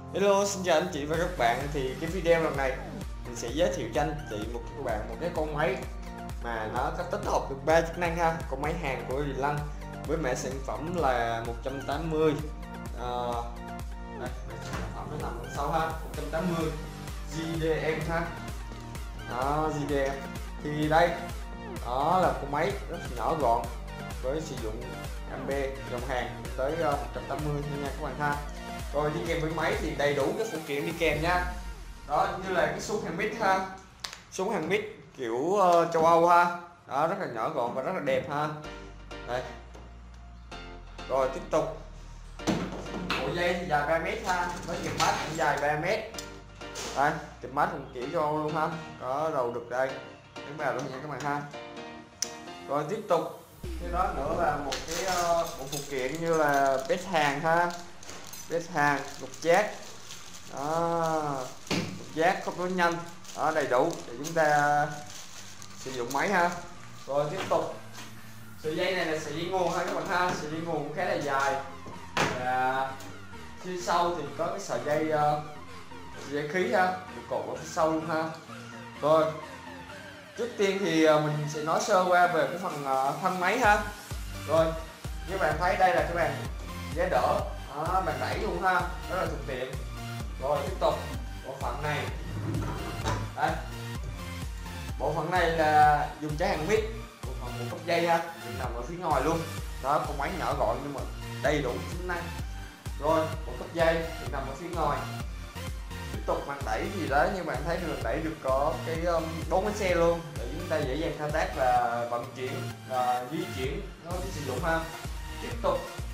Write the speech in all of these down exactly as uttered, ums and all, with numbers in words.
Hello, xin chào anh chị và các bạn. Thì cái video lần này mình sẽ giới thiệu cho anh chị một các bạn một cái con máy mà nó có tích hợp được ba chức năng ha. Con máy Hàn của Lăng với mã sản phẩm là một trăm tám mươi. À, đây, mã sản phẩm nó nằm đằng sau ha, một trăm tám mươi giê đê em ha. Đó, giê đê em. Thì đây, đó là con máy rất nhỏ gọn với sử dụng ampe dòng Hàn tới một trăm tám mươi nha các bạn ha. Rồi đi kèm với máy thì đầy đủ các phụ kiện đi kèm nha. Đó, như là cái súng hàng mít ha, súng hàng mít kiểu uh, châu Âu ha. Đó, rất là nhỏ gọn và rất là đẹp ha. Đây. Rồi tiếp tục, bộ dây thì dài ba mét ha, với kẹp mát cũng dài ba mét. Đây, kẹp mát cũng kiểu châu Âu luôn ha, có đầu được đây, đứng vào luôn nha các bạn ha. Rồi tiếp tục, cái đó nữa là một cái uh, một phụ kiện như là bếp Hàn ha, bếp Hàn, lục giác, đó, lục giác khớp nối nhanh, đó, đầy đủ để chúng ta sử dụng máy ha. Rồi tiếp tục, sợi dây này là sợi dây nguồn ha các bạn ha, sợi dây nguồn cũng khá là dài. Và phía sau thì có cái sợi dây uh, sợi dây khí ha, được cột ở phía sau luôn ha. Rồi trước tiên thì uh, mình sẽ nói sơ qua về cái phần uh, thân máy ha. Rồi như bạn thấy đây là cái bàn giá đỡ, đó, bàn đẩy luôn ha, rất là thuận tiện. Rồi tiếp tục, bộ phận này, đây, bộ phận này là dùng trái hàng mít, bộ phận một cấp dây ha, được nằm ở phía ngoài luôn. Đó, con máy nhỏ gọn nhưng mà đầy đủ tính năng. Rồi một cấp dây được nằm ở phía ngoài. Tiếp tục bàn đẩy thì đó, như bạn thấy được đẩy được có cái bốn bánh xe luôn để chúng ta dễ dàng thao tác và vận chuyển và di chuyển nó đi sử dụng ha. Tiếp tục,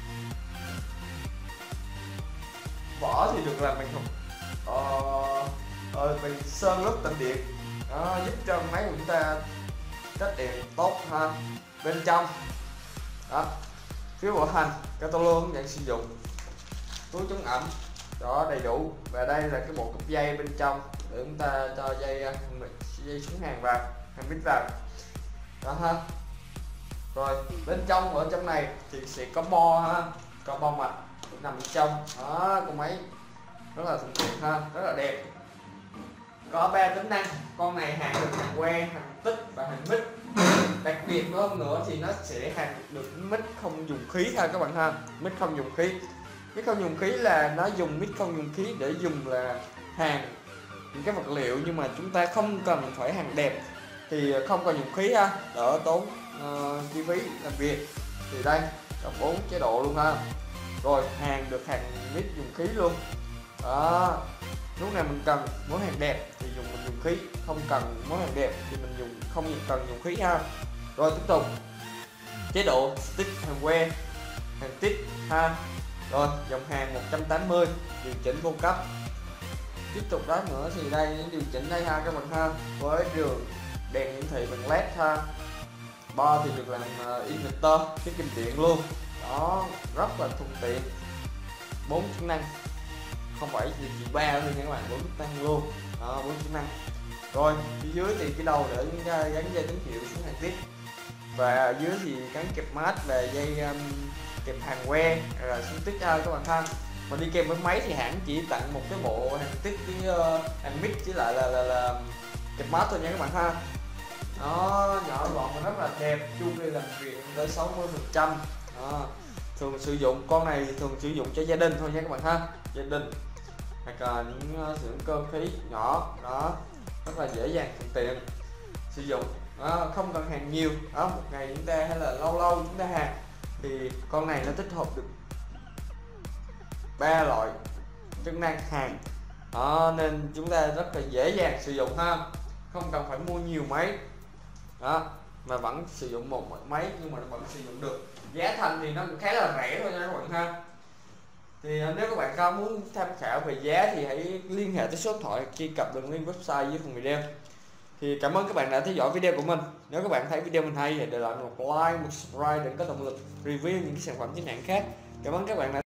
vỏ thì được làm bằng thùng ờ, ờ, bằng sơn lớp tĩnh điện, đó, giúp cho máy của chúng ta cách điện tốt ha. Bên trong đó, phiếu bảo hành, catalog hướng dẫn sử dụng, túi chống ẩm, đó, đầy đủ. Và đây là cái bộ cục dây bên trong để chúng ta cho dây dây xuống hàng vào, hàng mít vào, đó ha. Rồi bên trong, ở trong này thì sẽ có bo ha, có bo mạch nằm bên trong. Đó, con máy rất là thuận tiện ha, rất là đẹp. Có ba tính năng, con này hàng được hàng que, hàng tích và hàng mít. Đặc biệt hơn nữa thì nó sẽ hàng được mít không dùng khí ha các bạn ha, mít không dùng khí. Mít không dùng khí là nó dùng mít không dùng khí để dùng là hàng những cái vật liệu nhưng mà chúng ta không cần phải hàng đẹp thì không cần dùng khí ha, đỡ tốn uh, chi phí làm việc. Thì đây có bốn chế độ luôn ha. Rồi hàng được hàng mít dùng khí luôn. Đó, lúc này mình cần món hàng đẹp thì dùng mình dùng khí, không cần món hàng đẹp thì mình dùng không cần dùng khí ha. Rồi tiếp tục, chế độ stick hàng que, hàng tích ha. Rồi dòng hàng một trăm tám mươi, điều chỉnh vô cấp. Tiếp tục đó nữa thì đây những điều chỉnh đây ha các bạn ha, với đường đèn hiển thị bằng led ha. Bo thì được làm uh, inverter, tiết kiệm điện luôn. Đó, rất là thuận tiện. Bốn chức năng, không phải chỉ ba thôi nha các bạn, bốn chức năng luôn. Đó, bốn chức năng. Rồi phía dưới thì cái đầu để chúng ta gắn dây tín hiệu xuống hàng tiếp, và ở dưới thì gắn kẹp mát và dây um, kẹp hàng que là xuống tích ha các bạn ha. Mà đi kèm với máy thì hãng chỉ tặng một cái bộ hàng tích với uh, hàng mít với lại là, là, là kẹp mát thôi nha các bạn ha. Nó nhỏ gọn và rất là đẹp, chu vi làm việc tới sáu mươi phần trăm. Thường sử dụng con này thường sử dụng cho gia đình thôi nha các bạn ha, gia đình hoặc là những uh, sử dụng cơ khí nhỏ, đó, rất là dễ dàng thuận tiện sử dụng. Đó, không cần hàng nhiều, đó, một ngày chúng ta hay là lâu lâu chúng ta hàng thì con này nó tích hợp được ba loại chức năng hàng, đó, nên chúng ta rất là dễ dàng sử dụng ha, không cần phải mua nhiều máy, đó, mà vẫn sử dụng một máy nhưng mà vẫn sử dụng được. Giá thành thì nó cũng khá là rẻ thôi nha các bạn ha. Thì nếu các bạn có muốn tham khảo về giá thì hãy liên hệ tới số điện thoại, truy cập đường link website dưới phần video. Thì cảm ơn các bạn đã theo dõi video của mình. Nếu các bạn thấy video mình hay thì để lại một like, một subscribe để có động lực review những cái sản phẩm chính hãng khác. Cảm ơn các bạn đã